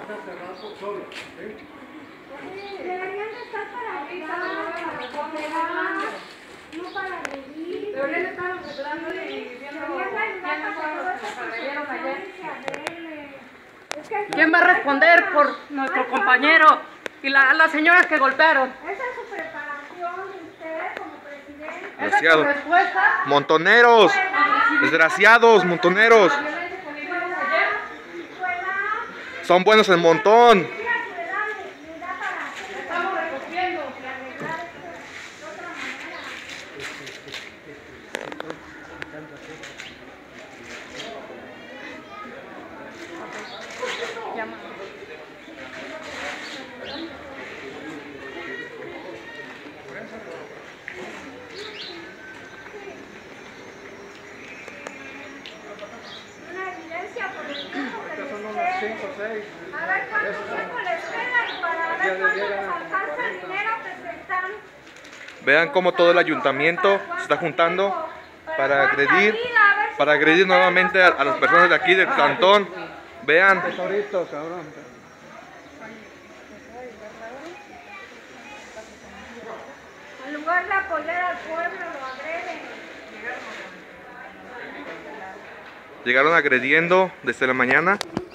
Deberían de estar para ayudar, no para agredir. Deberían de estar arreglando y viendo quién no fueron los que nos agredieron ayer. ¿Quién va a responder por nuestro compañero y las señoras que golpearon? Esa es su preparación de usted como presidente. Desgraciado. ¿Esa es su respuesta? Montoneros, desgraciados, montoneros. Son buenos en montón. Estamos recogiendo. Una evidencia por el tiempo que les Son unos queda. 5 o 6. A ver cuánto tiempo les queda y para ver cuánto les alcanza el dinero que se están. Vean cómo todo el ayuntamiento se está juntando para agredir nuevamente a las personas de aquí del cantón. Vean. Tesorito, cabrón. En lugar de apoyar al pueblo, lo agreden. Llegaron agrediendo desde la mañana.